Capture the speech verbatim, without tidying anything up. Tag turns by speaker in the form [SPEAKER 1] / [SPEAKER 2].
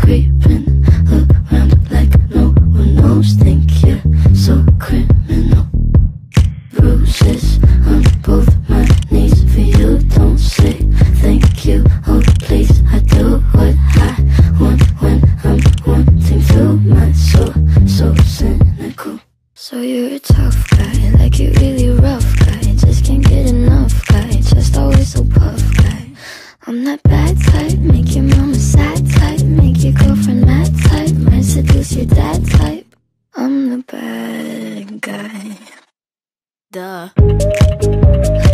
[SPEAKER 1] creeping around like no one knows. Think you're so criminal. Bruises on both my knees for you. Don't say thank you, oh please. I do what I want when I'm wanting to. My soul so cynical. So you're a tough guy, like you're really rough guy. Just can't get enough guy, just always so puff guy. I'm that bad type, make your mama sad type, make your girlfriend mad type, might seduce your dad type. I'm the bad guy. Duh.